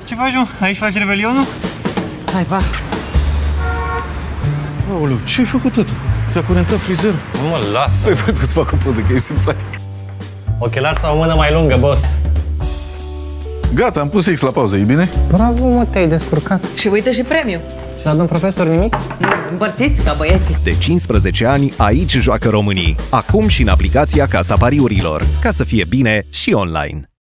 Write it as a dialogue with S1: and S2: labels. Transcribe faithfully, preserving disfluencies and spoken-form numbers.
S1: Ce faci, mă? Aici faci revelionul? Hai, pa!
S2: Aoleu, ce-ai făcut, tătu? Te-a curentat frizerul?
S1: Nu mă, lasă!
S2: Păi, văd că-ți fac o poză, că ești simpatic.
S1: Ochelari sau o mână mai lungă, boss?
S2: Gata, am pus X la pauză, e bine?
S1: Bravo, mă, te-ai descurcat.
S3: Și uite și premiu.
S1: Și la domn profesor nimic?
S3: Împărțiți ca băieții.
S4: De cincisprezece ani, aici joacă românii. Acum și în aplicația Casa Pariurilor. Ca să fie bine și online.